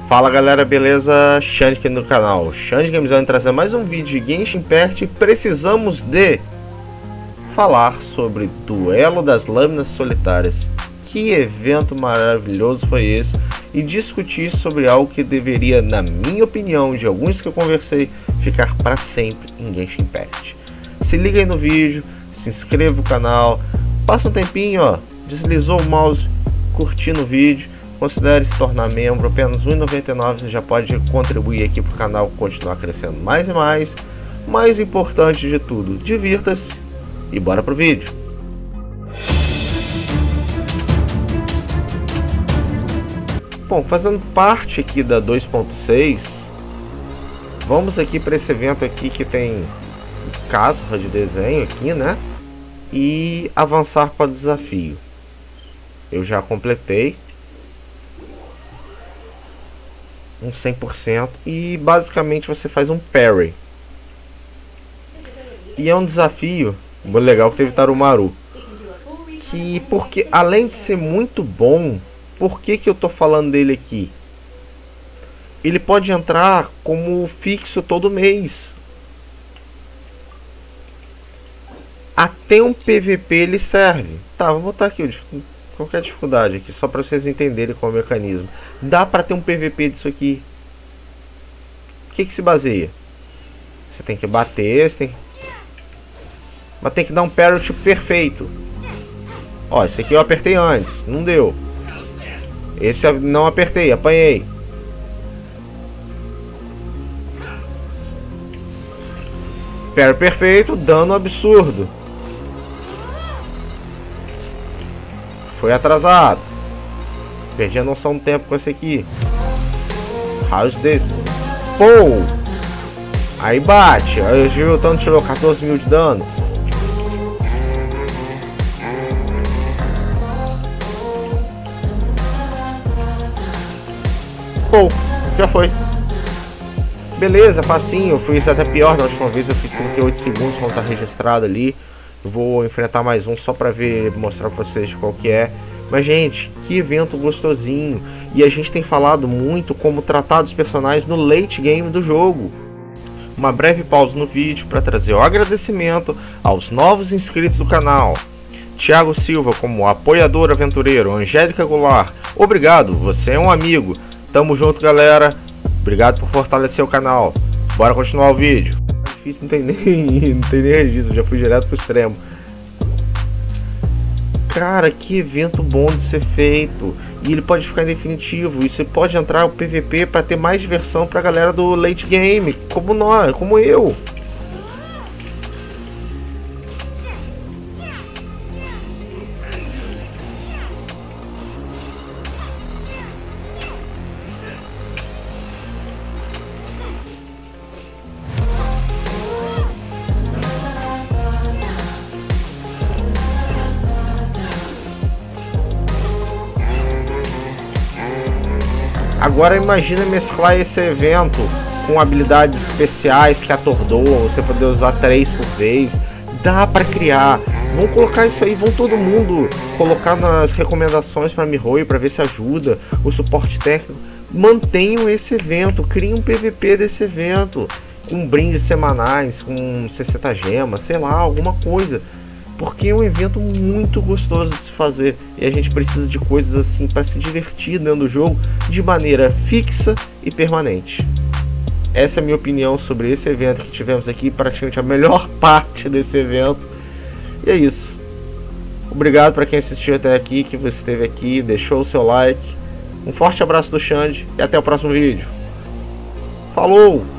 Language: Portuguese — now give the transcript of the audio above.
Fala galera, beleza? Xande aqui no canal Xande Games vai trazer mais um vídeo de Genshin Impact. Precisamos de falar sobre Duelo das Lâminas Solitárias. Que evento maravilhoso foi esse? E discutir sobre algo que deveria, na minha opinião, de alguns que eu conversei, ficar para sempre em Genshin Impact. Se liga aí no vídeo, se inscreva no canal, passa um tempinho, ó, deslizou o mouse, curtindo o vídeo. Considere se tornar membro, apenas R$ 1,99 você já pode contribuir aqui para o canal continuar crescendo mais e mais. Mais importante de tudo, divirta-se e bora pro vídeo. Bom, fazendo parte aqui da 2.6, vamos aqui para esse evento aqui que tem casca de desenho aqui, né? E avançar para o desafio. Eu já completei um 100% e basicamente você faz um parry. E é um desafio muito legal que teve Tarumaru. Que porque além de ser muito bom, por que eu tô falando dele aqui? Ele pode entrar como fixo todo mês. Até um PVP ele serve. Tá, vou botar aqui qualquer dificuldade aqui, só para vocês entenderem qual é o mecanismo. Dá para ter um PVP disso aqui. O que se baseia? Você tem que bater, mas tem que dar um parry tipo perfeito. Ó, esse aqui eu apertei antes, não deu. Esse eu não apertei, apanhei. Parry perfeito, dano absurdo. Foi atrasado. Perdi a noção do tempo com esse aqui. Raios desse. Pô! Aí bate. Aí o tanto tirou 14 mil de dano. Pô! Já foi. Beleza, facinho. Eu fiz até pior na última vez. Eu fiz 38 segundos quando tá registrado ali. Eu vou enfrentar mais um só pra ver, mostrar pra vocês de qual que é. Mas gente, que evento gostosinho. E a gente tem falado muito como tratar dos personagens no late game do jogo. Uma breve pausa no vídeo para trazer o agradecimento aos novos inscritos do canal. Thiago Silva como apoiador aventureiro, Angélica Goulart, obrigado, você é um amigo. Tamo junto galera, obrigado por fortalecer o canal. Bora continuar o vídeo. Difícil, não tem nem registro, já fui direto pro extremo. Cara, que evento bom de ser feito. E ele pode ficar em definitivo. E você pode entrar no PVP para ter mais diversão pra galera do late game, como nós, como eu. Agora imagina mesclar esse evento com habilidades especiais que atordoam, você poder usar 3 por vez. Dá pra criar. Vamos colocar isso aí, vão todo mundo colocar nas recomendações pra Mihoyo pra ver se ajuda. O suporte técnico. Mantenham esse evento, criem um PVP desse evento. Com brindes semanais, com 60 gemas, sei lá, alguma coisa. Porque é um evento muito gostoso de se fazer e a gente precisa de coisas assim para se divertir dentro do jogo de maneira fixa e permanente. Essa é a minha opinião sobre esse evento que tivemos aqui, praticamente a melhor parte desse evento. E é isso. Obrigado para quem assistiu até aqui, que você esteve aqui, deixou o seu like. Um forte abraço do Xande e até o próximo vídeo. Falou!